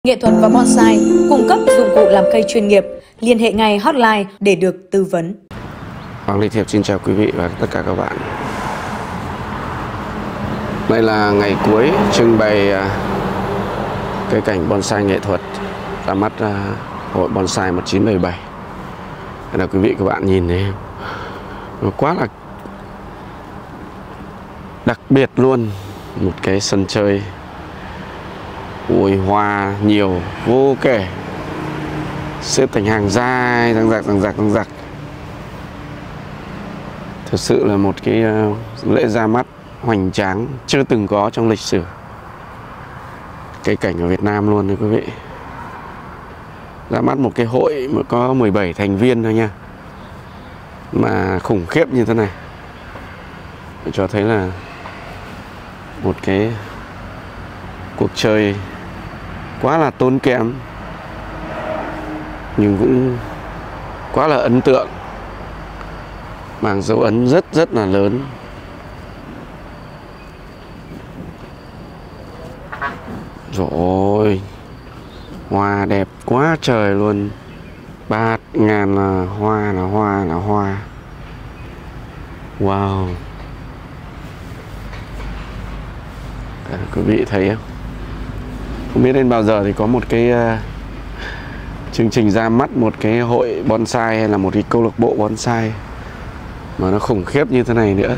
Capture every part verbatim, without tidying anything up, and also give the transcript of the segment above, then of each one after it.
Nghệ thuật và bonsai cung cấp dụng cụ làm cây chuyên nghiệp. Liên hệ ngay hotline để được tư vấn. Hoàng Lê Thiệp xin chào quý vị và tất cả các bạn. Đây là ngày cuối trưng bày cây cảnh bonsai nghệ thuật ra mắt hội bonsai một chín bảy bảy. Đây là quý vị các bạn nhìn thấy nó quá là đặc biệt luôn. Một cái sân chơi ôi hoa nhiều vô kể, xếp thành hàng dài răng rạc răng rạc răng rạc. Thực sự là một cái lễ ra mắt hoành tráng chưa từng có trong lịch sử cây cảnh ở Việt Nam luôn đấy quý vị. Ra mắt một cái hội mà có mười bảy thành viên thôi nha, mà khủng khiếp như thế này, cho thấy là một cái cuộc chơi quá là tốn kém nhưng cũng quá là ấn tượng, mang dấu ấn rất rất là lớn. Rồi hoa đẹp quá trời luôn, bát ngàn là hoa là hoa là hoa. Wow, à, quý vị thấy không? Không biết đến bao giờ thì có một cái uh, chương trình ra mắt một cái hội bonsai hay là một cái câu lạc bộ bonsai mà nó khủng khiếp như thế này nữa.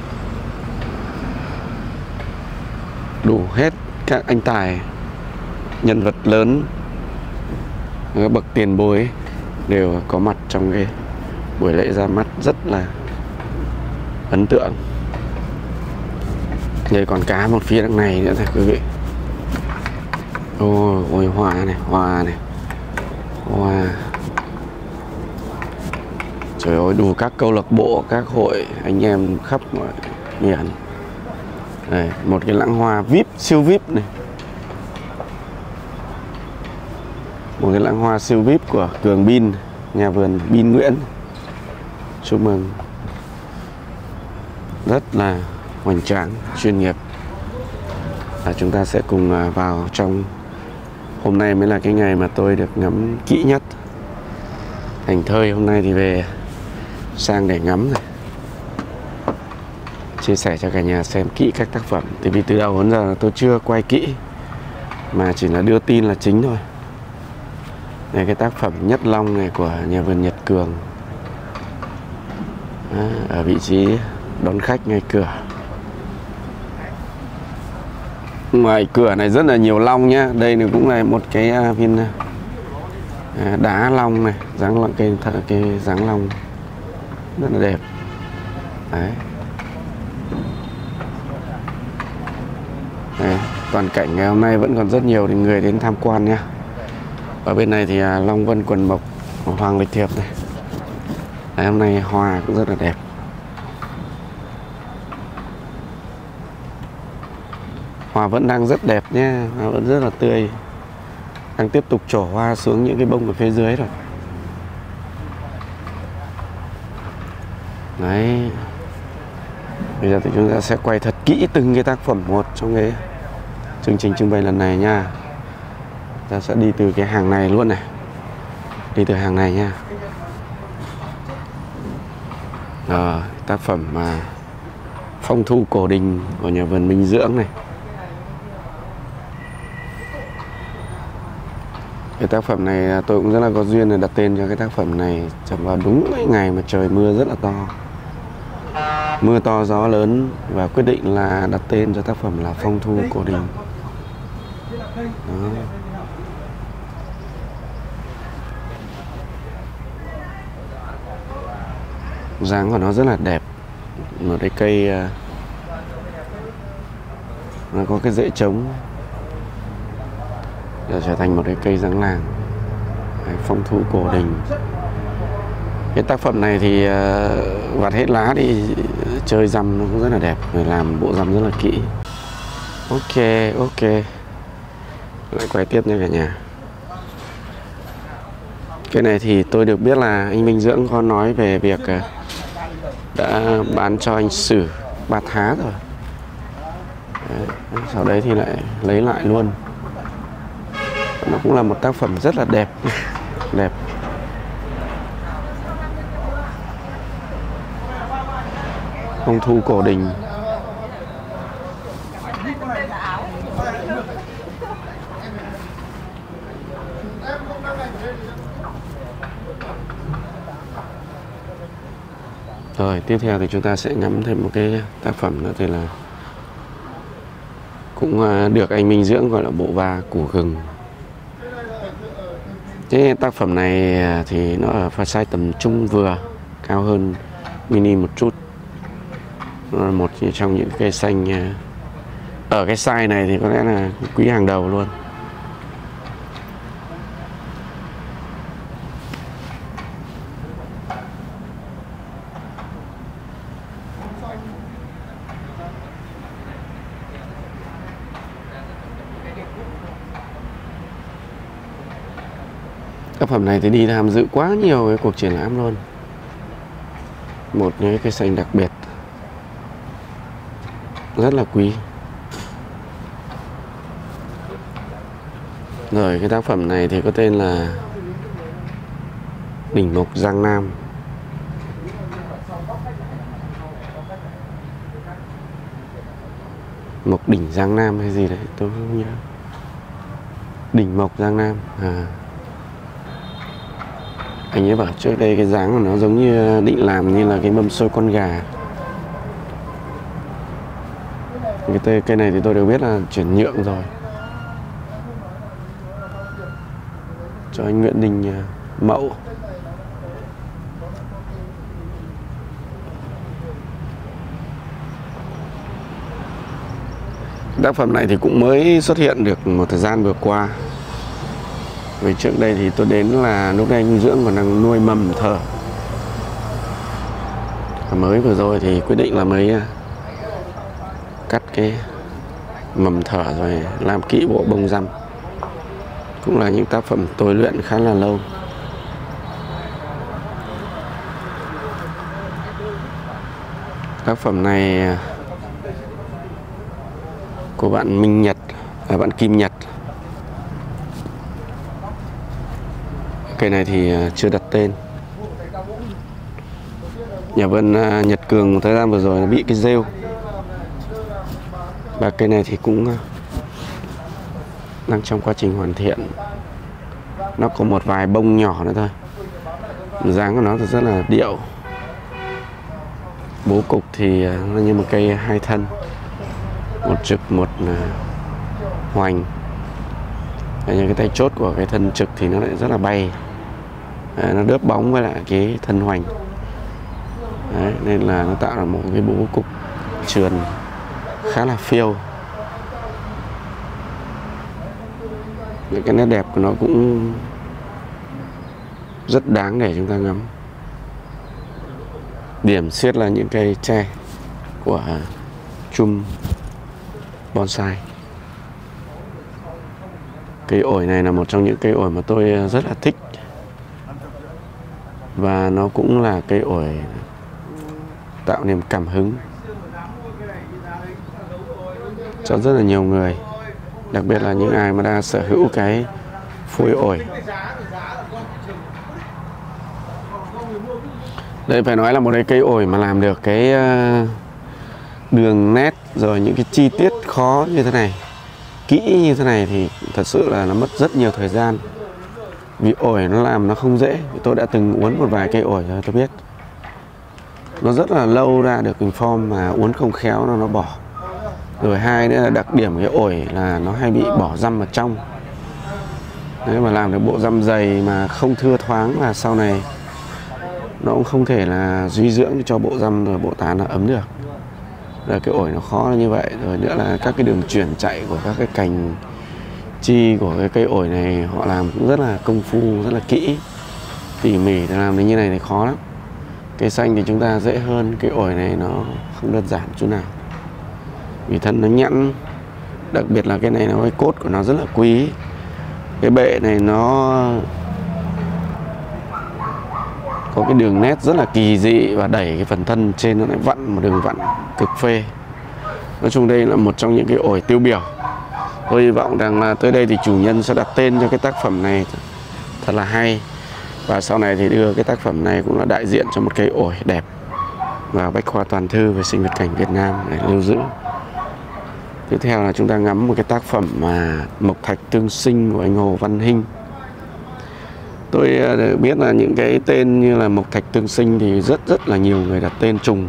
Đủ hết các anh tài, nhân vật lớn, các bậc tiền bối đều có mặt trong cái buổi lễ ra mắt rất là ấn tượng. Đây còn cá một phía đằng này nữa này quý vị. Ôi, ôi hoa này, hoa này, hoa. Trời ơi, đủ các câu lạc bộ, các hội, anh em khắp mọi miền. Đây, một cái lãng hoa vi ai pi, siêu vi ai pi này. Một cái lãng hoa siêu vi ai pi của Cường Bin, nhà vườn Bin Nguyễn. Chúc mừng. Rất là hoành tráng, chuyên nghiệp. Và chúng ta sẽ cùng vào trong. Hôm nay mới là cái ngày mà tôi được ngắm kỹ nhất. Thành thơi hôm nay thì về sang để ngắm rồi, chia sẻ cho cả nhà xem kỹ các tác phẩm. Tại vì từ đầu đến giờ là tôi chưa quay kỹ, mà chỉ là đưa tin là chính thôi. Đây, cái tác phẩm Nhất Long này của nhà vườn Nhật Cường. Đó, ở vị trí đón khách ngay cửa. Ngoài cửa này rất là nhiều long nhá. Đây này cũng là một cái viên đá long này, dáng long, cây cái dáng long rất là đẹp. Đấy. Đấy, toàn cảnh ngày hôm nay vẫn còn rất nhiều người đến tham quan nha. Ở bên này thì Long Vân Quần Mộc, Hoàng Lịch Thiệp này. Đấy, hôm nay hoa cũng rất là đẹp. Hoa vẫn đang rất đẹp nhé, hoa vẫn rất là tươi. Đang tiếp tục trổ hoa xuống những cái bông ở phía dưới rồi. Đấy. Bây giờ thì chúng ta sẽ quay thật kỹ từng cái tác phẩm một trong cái chương trình trưng bày lần này nha. Ta sẽ đi từ cái hàng này luôn này. Đi từ hàng này nha. Rồi, tác phẩm mà Phong Thu Cổ Đình của nhà vườn Minh Dưỡng này. Cái tác phẩm này tôi cũng rất là có duyên để đặt tên cho cái tác phẩm này vào đúng cái ngày mà trời mưa rất là to, mưa to gió lớn, và quyết định là đặt tên cho tác phẩm là Phong Thu Cổ Đình. Đó. Dáng của nó rất là đẹp. Một cái cây nó có cái rễ trống để trở thành một cái cây dáng làng. Đấy, Phong Thu Cổ Đình. Cái tác phẩm này thì uh, vặt hết lá đi chơi răm nó cũng rất là đẹp, người làm bộ răm rất là kỹ. Ok, ok. Lại quay tiếp nha cả nhà. Cái này thì tôi được biết là anh Minh Dưỡng có nói về việc uh, đã bán cho anh Sử Bát Há rồi. Đấy, sau đấy thì lại lấy lại luôn. Nó cũng là một tác phẩm rất là đẹp. Đẹp. Ông Thu Cổ Đình. Rồi tiếp theo thì chúng ta sẽ ngắm thêm một cái tác phẩm nữa, thì là cũng được anh Minh Dưỡng gọi là bộ ba củ gừng. Cái tác phẩm này thì nó ở pha size tầm trung vừa, cao hơn mini một chút. Nó là một trong những cây xanh ở cái size này thì có lẽ là quý hàng đầu luôn. Tác phẩm này thì đi tham dự quá nhiều cái cuộc triển lãm luôn. Một những cây xanh đặc biệt, rất là quý. Rồi cái tác phẩm này thì có tên là Đỉnh Mộc Giang Nam. Mộc Đỉnh Giang Nam hay gì đấy, tôi không nhớ. Đỉnh Mộc Giang Nam. À, anh ấy bảo trước đây cái dáng của nó giống như định làm như là cái mâm xôi con gà. Cái cây, cây này thì tôi đều biết là chuyển nhượng rồi, cho anh Nguyễn Đình Mậu. Tác phẩm này thì cũng mới xuất hiện được một thời gian vừa qua. Vì trước đây thì tôi đến là lúc đây anh Dưỡng còn đang nuôi mầm thở. Mới vừa rồi thì quyết định là mới cắt cái mầm thở rồi làm kỹ bộ bông răm. Cũng là những tác phẩm tôi luyện khá là lâu. Tác phẩm này của bạn Minh Nhật, à, bạn Kim Nhật. Cây này thì chưa đặt tên. Nhà vân Nhật Cường thời gian vừa rồi nó bị cái rêu. Và cây này thì cũng đang trong quá trình hoàn thiện. Nó có một vài bông nhỏ nữa thôi. Dáng của nó thì rất là điệu. Bố cục thì nó như một cây hai thân, một trực một hoành. Và những cái tay chốt của cái thân trực thì nó lại rất là bay. Đấy, nó đớp bóng với lại cái thân hoành. Đấy, nên là nó tạo ra một cái bố cục trườn khá là phiêu. Những cái nét đẹp của nó cũng rất đáng để chúng ta ngắm. Điểm xuyết là những cây tre của chum bonsai. Cây ổi này là một trong những cây ổi mà tôi rất là thích. Và nó cũng là cây ổi tạo niềm cảm hứng cho rất là nhiều người. Đặc biệt là những ai mà đang sở hữu cái phôi ổi. Đây phải nói là một cái cây ổi mà làm được cái đường nét rồi những cái chi tiết khó như thế này, kỹ như thế này thì thật sự là nó mất rất nhiều thời gian. Vì ổi nó làm nó không dễ. Tôi đã từng uốn một vài cây ổi rồi tôi biết. Nó rất là lâu ra được hình form mà uốn không khéo nó nó bỏ. Rồi hai nữa là đặc điểm cái ổi là nó hay bị bỏ răm vào trong. Đấy, mà làm được bộ răm dày mà không thưa thoáng là sau này nó cũng không thể là duy dưỡng cho bộ răm rồi bộ tán nó ấm được. Rồi cái ổi nó khó là như vậy. Rồi nữa là các cái đường chuyển chạy của các cái cành chi của cái cây ổi này họ làm cũng rất là công phu, rất là kỹ, tỉ mỉ. Để làm đến như này thì khó lắm. Cây xanh thì chúng ta dễ hơn, cây ổi này nó không đơn giản chút nào. Vì thân nó nhẵn, đặc biệt là cái này nó cái cốt của nó rất là quý. Cái bệ này nó có cái đường nét rất là kỳ dị và đẩy cái phần thân trên nó lại vặn một đường vặn cực phê. Nói chung đây là một trong những cái ổi tiêu biểu Tôi hy vọng rằng là tới đây thì chủ nhân sẽ đặt tên cho cái tác phẩm này thật là hay, và sau này thì đưa cái tác phẩm này cũng là đại diện cho một cây ổi đẹp và bách khoa toàn thư về sinh vật cảnh Việt Nam để lưu giữ. Tiếp theo là chúng ta ngắm một cái tác phẩm mà Mộc Thạch Tương Sinh của anh Hồ Văn Hinh. Tôi biết là những cái tên như là Mộc Thạch Tương Sinh thì rất rất là nhiều người đặt tên trùng.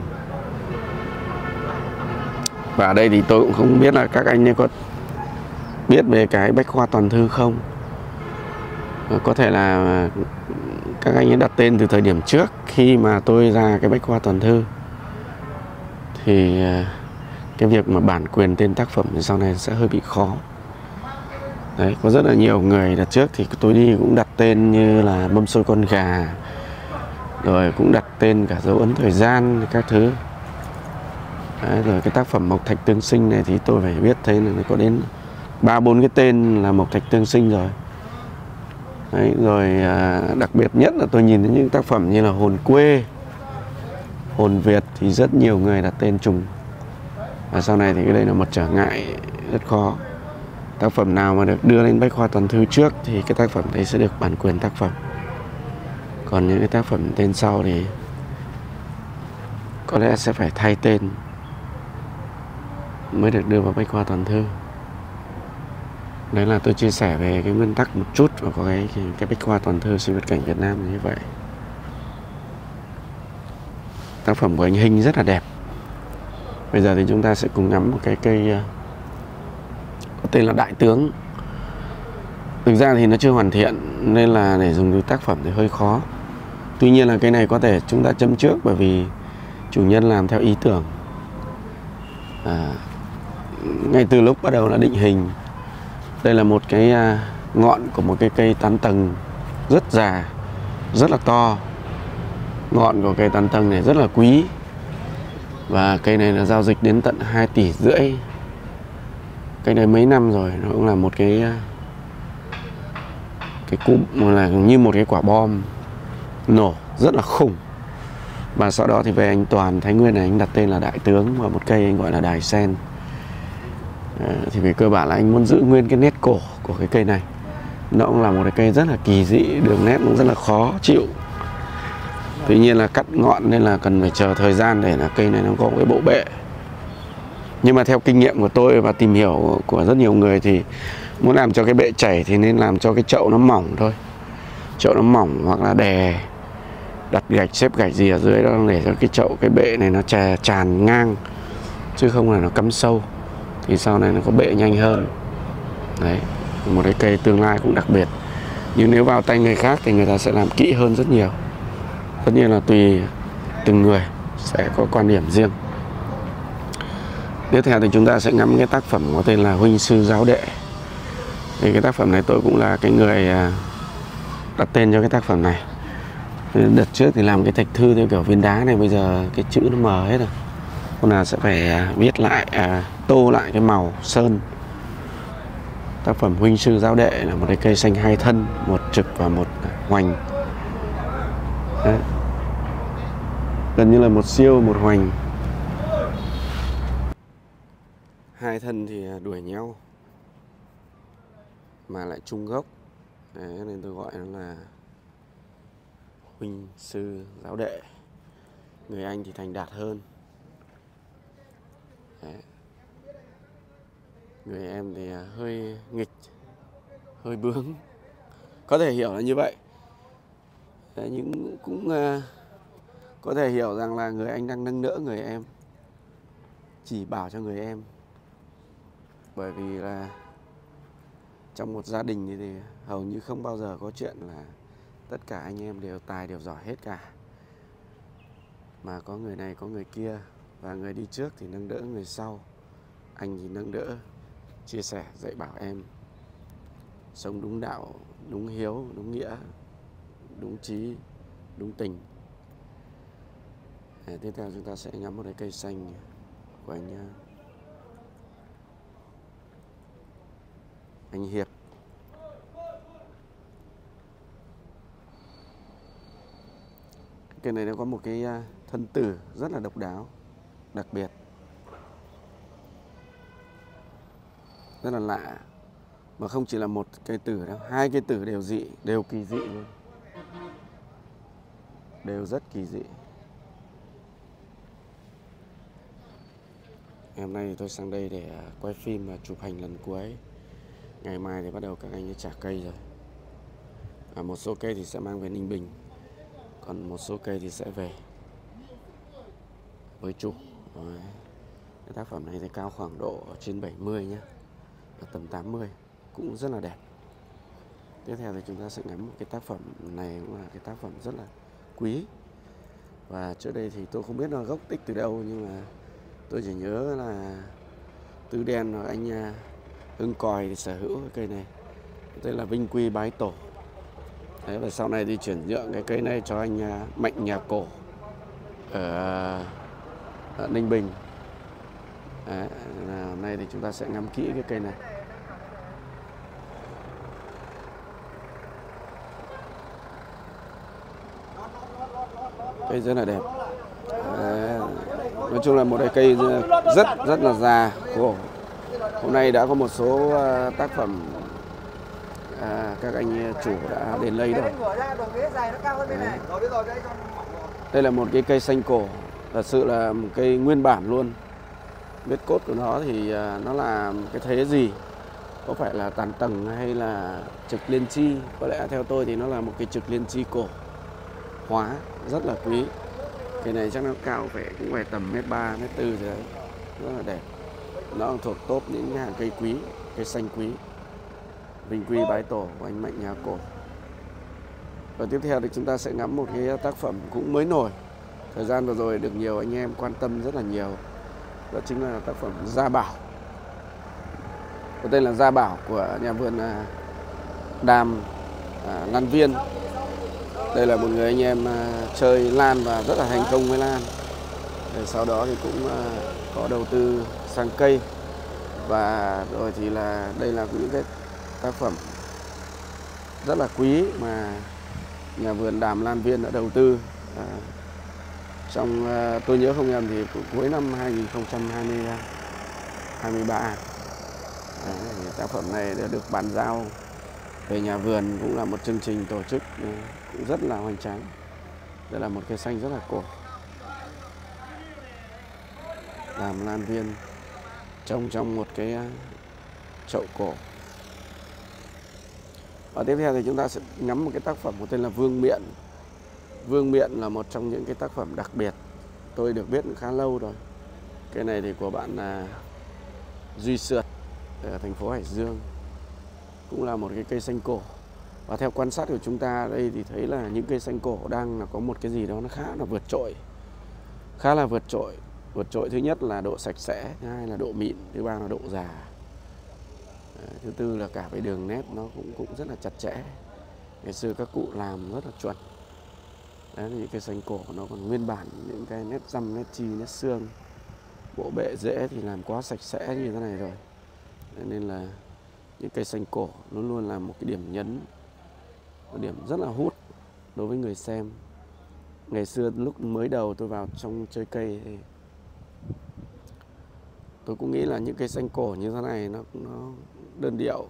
Và ở đây thì tôi cũng không biết là các anh ấy có biết về cái bách khoa toàn thư không. Có thể là các anh ấy đặt tên từ thời điểm trước khi mà tôi ra cái bách khoa toàn thư, thì cái việc mà bản quyền tên tác phẩm thì sau này sẽ hơi bị khó. Đấy, có rất là nhiều người đặt trước thì tôi đi cũng đặt tên như là Mâm Xôi Con Gà, rồi cũng đặt tên cả dấu ấn thời gian các thứ. Đấy, rồi cái tác phẩm Mộc Thạch Tương Sinh này thì tôi phải biết thấy là có đến ba bốn cái tên là Mộc Thạch Tương Sinh rồi. Đấy, rồi à, đặc biệt nhất là tôi nhìn thấy những tác phẩm như là Hồn Quê, Hồn Việt thì rất nhiều người đặt tên trùng. Và sau này thì cái đây là một trở ngại rất khó. Tác phẩm nào mà được đưa lên bách khoa toàn thư trước thì cái tác phẩm đấy sẽ được bản quyền tác phẩm. Còn những cái tác phẩm tên sau thì có lẽ sẽ phải thay tên mới được đưa vào bách khoa toàn thư. Đấy là tôi chia sẻ về cái nguyên tắc một chút và có cái, cái, cái bách khoa toàn thư sinh vật cảnh Việt Nam như vậy. Tác phẩm của anh Hinh rất là đẹp. Bây giờ thì chúng ta sẽ cùng ngắm một cái cây có tên là Đại Tướng. Thực ra thì nó chưa hoàn thiện nên là để dùng từ tác phẩm thì hơi khó. Tuy nhiên là cây này có thể chúng ta châm trước bởi vì chủ nhân làm theo ý tưởng. À, ngay từ lúc bắt đầu là định hình. Đây là một cái ngọn của một cái cây tán tầng rất già, rất là to. Ngọn của cây tán tầng này rất là quý. Và cây này là giao dịch đến tận hai tỷ rưỡi. Cây này mấy năm rồi, nó cũng là một cái cái cụm là như một cái quả bom nổ rất là khủng. Và sau đó thì về anh Toàn Thái Nguyên này anh đặt tên là Đại Tướng, và một cây anh gọi là Đài Sen. À, thì về cơ bản là anh muốn giữ nguyên cái nét cổ của cái cây này. Nó cũng là một cái cây rất là kỳ dị, đường nét cũng rất là khó chịu. Tuy nhiên là cắt ngọn nên là cần phải chờ thời gian để là cây này nó có một cái bộ bệ. Nhưng mà theo kinh nghiệm của tôi và tìm hiểu của rất nhiều người thì muốn làm cho cái bệ chảy thì nên làm cho cái chậu nó mỏng thôi. Chậu nó mỏng hoặc là đè, đặt gạch, xếp gạch gì ở dưới đó để cho cái chậu, cái bệ này nó trà, tràn ngang, chứ không là nó cắm sâu. Thì sau này nó có bệ nhanh hơn. Đấy, một cái cây tương lai cũng đặc biệt. Nhưng nếu vào tay người khác thì người ta sẽ làm kỹ hơn rất nhiều. Tất nhiên là tùy từng người sẽ có quan điểm riêng. Tiếp theo thì chúng ta sẽ ngắm cái tác phẩm có tên là Huynh Sư Giáo Đệ. Thì cái tác phẩm này tôi cũng là cái người đặt tên cho cái tác phẩm này. Đợt trước thì làm cái thạch thư theo kiểu viên đá này, bây giờ cái chữ nó mờ hết rồi. Hôm nào sẽ phải viết lại, à, tô lại cái màu sơn. Tác phẩm Huynh Sư Giáo Đệ là một cái cây xanh hai thân, một trực và một hoành. Đấy. Gần như là một siêu một hoành. Hai thân thì đuổi nhau mà lại chung gốc. Đấy, nên tôi gọi nó là Huynh Sư Giáo Đệ. Người Anh thì thành đạt hơn. Đấy. Người em thì hơi nghịch, hơi bướng. Có thể hiểu là như vậy. Đấy, nhưng cũng uh, có thể hiểu rằng là người anh đang nâng đỡ người em, chỉ bảo cho người em. Bởi vì là trong một gia đình thì, thì hầu như không bao giờ có chuyện là tất cả anh em đều tài đều giỏi hết cả. Mà có người này có người kia, và người đi trước thì nâng đỡ người sau. Anh thì nâng đỡ, chia sẻ, dạy bảo em sống đúng đạo, đúng hiếu, đúng nghĩa, đúng trí, đúng tình. À, tiếp theo chúng ta sẽ ngắm một cái cây xanh của anh anh Hiệp. Cây này nó có một cái thân tử rất là độc đáo, đặc biệt. rất là lạ. Mà không chỉ là một cây tử đâu, hai cây tử đều dị, đều kỳ dị luôn. Đều rất kỳ dị. Ngày hôm nay thì tôi sang đây để quay phim và chụp hình lần cuối. Ngày mai thì bắt đầu các anh ấy trả cây rồi. À, một số cây thì sẽ mang về Ninh Bình, còn một số cây thì sẽ về với chủ. Đấy. Cái tác phẩm này thì cao khoảng độ trên bảy mươi nhé, ở tầm tám mươi, cũng rất là đẹp. Tiếp theo thì chúng ta sẽ ngắm một cái tác phẩm này, cũng là cái tác phẩm rất là quý. Và trước đây thì tôi không biết nó gốc tích từ đâu, nhưng mà tôi chỉ nhớ là Tứ Đen và anh Hưng Còi thì sở hữu cái cây này, tên là Vinh Quy Bái Tổ. Đấy, và sau này thì chuyển nhượng cái cây này cho anh Mạnh Nhà Cổ ở, ở Ninh Bình. Đấy, là hôm nay thì chúng ta sẽ ngắm kỹ cái cây này. Cây rất là đẹp. Đấy, nói chung là một cái cây rất rất là già khổ. Hôm nay đã có một số tác phẩm à, các anh chủ đã đến lấy rồi. Đấy. Đây là một cái cây xanh cổ, thật sự là một cây nguyên bản luôn. Vết cốt của nó thì nó là cái thế gì, có phải là tàn tầng hay là trực liên chi? Có lẽ theo tôi thì nó là một cái trực liên chi cổ hóa, rất là quý. Cây này chắc nó cao phải cũng phải tầm mét ba, mét tư rồi đấy, rất là đẹp. Nó thuộc top những hàng cây quý, cây xanh quý. Vinh Quy Bái Tổ của anh Mạnh Nhà Cổ. Và tiếp theo thì chúng ta sẽ ngắm một cái tác phẩm cũng mới nổi, thời gian vừa rồi được nhiều anh em quan tâm rất là nhiều. Đó chính là tác phẩm Gia Bảo. Có tên là Gia Bảo của nhà vườn Đàm à, Lan Viên. Đây là một người anh em à, chơi lan và rất là thành công với lan. Để sau đó thì cũng à, có đầu tư sang cây. Và rồi thì là đây là những cái tác phẩm rất là quý mà nhà vườn Đàm Lan Viên đã đầu tư. À, trong à, tôi nhớ không nhầm thì cuối năm hai nghìn không trăm hai mươi ba. Đấy, tác phẩm này đã được bàn giao về nhà vườn, cũng là một chương trình tổ chức cũng rất là hoành tráng. Đây là một cây xanh rất là cổ. Đàm Lan Viên trồng trong một cái chậu cổ. Và tiếp theo thì chúng ta sẽ ngắm một cái tác phẩm có tên là Vương Miện. Vương Miện là một trong những cái tác phẩm đặc biệt, tôi được biết khá lâu rồi. Cái này thì của bạn là Duy Sượt ở thành phố Hải Dương, cũng là một cái cây xanh cổ. Và theo quan sát của chúng ta đây thì thấy là những cây xanh cổ đang là có một cái gì đó nó khá là vượt trội, khá là vượt trội. Vượt trội thứ nhất là độ sạch sẽ, thứ hai là độ mịn, thứ ba là độ già, thứ tư là cả cái đường nét nó cũng cũng rất là chặt chẽ. Ngày xưa các cụ làm rất là chuẩn. Đấy là những cây xanh cổ nó còn nguyên bản, những cái nét răm, nét chi, nét xương, bộ bệ rễ thì làm quá sạch sẽ như thế này rồi. Đấy, nên là những cây xanh cổ luôn luôn là một cái điểm nhấn, một điểm rất là hút đối với người xem. Ngày xưa lúc mới đầu tôi vào trong chơi cây thì tôi cũng nghĩ là những cây xanh cổ như thế này nó nó đơn điệu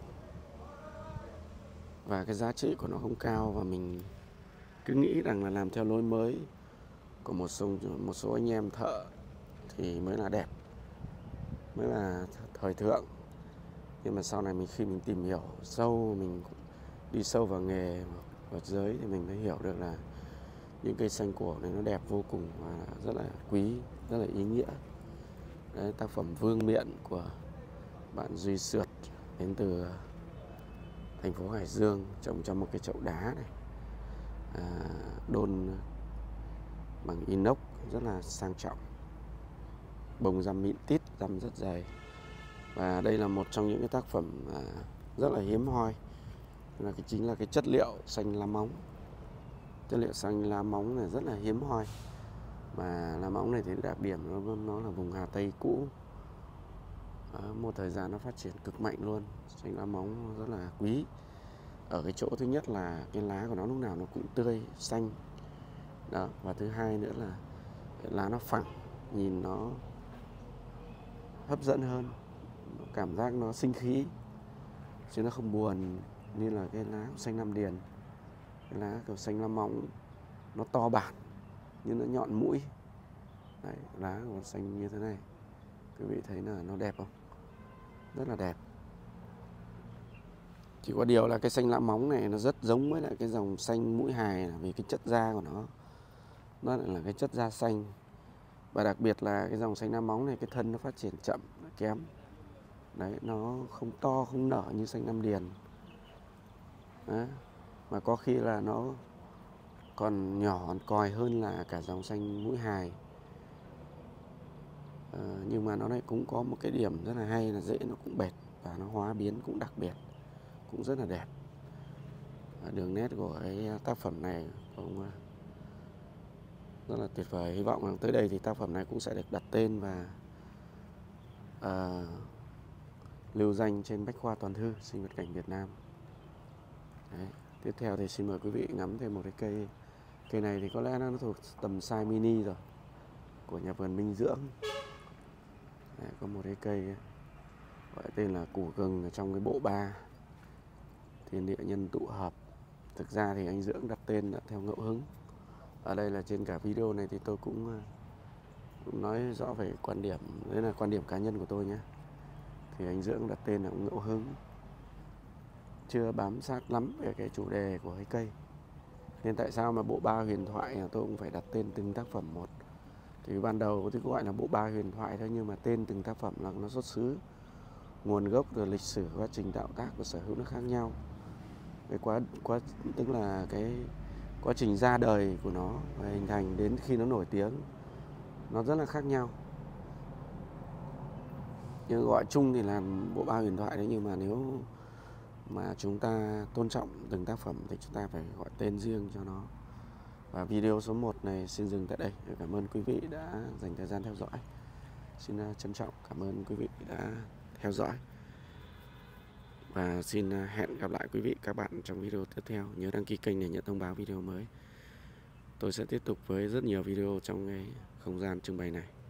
và cái giá trị của nó không cao, và mình cứ nghĩ rằng là làm theo lối mới của một số một số anh em thợ thì mới là đẹp, mới là thời thượng. Nhưng mà sau này mình khi mình tìm hiểu sâu, mình đi sâu vào nghề vật giới thì mình mới hiểu được là những cây xanh cổ này nó đẹp vô cùng và rất là quý, rất là ý nghĩa. Đấy, tác phẩm Vương Miện của bạn Duy Sượt đến từ thành phố Hải Dương, trồng trong một cái chậu đá này, à, đôn bằng inox rất là sang trọng, bông răm mịn tít, răm rất dày. Và đây là một trong những cái tác phẩm à, rất là hiếm hoi, là cái chính là cái chất liệu xanh lá móng. Chất liệu xanh lá móng này rất là hiếm hoi, mà lá móng này thì đặc điểm nó, nó là vùng Hà Tây cũ. À, một thời gian nó phát triển cực mạnh luôn. Xanh lá móng rất là quý ở cái chỗ thứ nhất là cái lá của nó lúc nào nó cũng tươi xanh đó, và thứ hai nữa là lá nó phẳng, nhìn nó hấp dẫn hơn cảm giác nó sinh khí chứ nó không buồn như là cái lá xanh Lam Điền. Cái lá kiểu xanh Lam Móng nó to bản nhưng nó nhọn mũi. Đấy, lá của xanh như thế này, quý vị thấy là nó đẹp không? Rất là đẹp. Chỉ có điều là cái xanh Lam Móng này nó rất giống với lại cái dòng xanh Mũi Hài là vì cái chất da của nó nó lại là cái chất da xanh. Và đặc biệt là cái dòng xanh Lam Móng này cái thân nó phát triển chậm, kém. Đấy, nó không to, không nở như xanh Lam Điền. Đấy. Mà có khi là nó còn nhỏ, còn còi hơn là cả dòng xanh Mũi Hài. à, Nhưng mà nó lại cũng có một cái điểm rất là hay là rễ nó cũng bệt và nó hóa biến cũng đặc biệt, cũng rất là đẹp. à, Đường nét của cái tác phẩm này cũng rất là tuyệt vời. Hy vọng rằng tới đây thì tác phẩm này cũng sẽ được đặt tên và à, lưu danh trên Bách khoa toàn thư sinh vật cảnh Việt Nam. Đấy. Tiếp theo thì xin mời quý vị ngắm thêm một cái cây. Cây này thì có lẽ nó thuộc tầm size mini rồi, của nhà vườn Minh Dưỡng. Đấy, có một cái cây gọi tên là củ gừng ở trong cái bộ ba thiên địa nhân tụ hợp. Thực ra thì anh Dưỡng đặt tên là theo ngẫu hứng. Ở đây là trên cả video này thì tôi cũng, cũng nói rõ về quan điểm, đấy là quan điểm cá nhân của tôi nhé. Thì anh Dưỡng đặt tên là cũng ngẫu hứng, chưa bám sát lắm về cái chủ đề của cái cây. Nên tại sao mà bộ ba huyền thoại tôi cũng phải đặt tên từng tác phẩm một. Thì ban đầu tôi gọi là bộ ba huyền thoại thôi, nhưng mà tên từng tác phẩm là nó xuất xứ, nguồn gốc rồi lịch sử, quá trình tạo tác và sở hữu nó khác nhau. Cái quá quá tức là cái quá trình ra đời của nó và hình thành đến khi nó nổi tiếng nó rất là khác nhau. Nhưng gọi chung thì là bộ ba huyền thoại đấy, nhưng mà nếu mà chúng ta tôn trọng từng tác phẩm thì chúng ta phải gọi tên riêng cho nó. Và video số một này xin dừng tại đây. Cảm ơn quý vị đã dành thời gian theo dõi. Xin trân trọng cảm ơn quý vị đã theo dõi. Và xin hẹn gặp lại quý vị các bạn trong video tiếp theo. Nhớ đăng ký kênh để nhận thông báo video mới. Tôi sẽ tiếp tục với rất nhiều video trong cái không gian trưng bày này.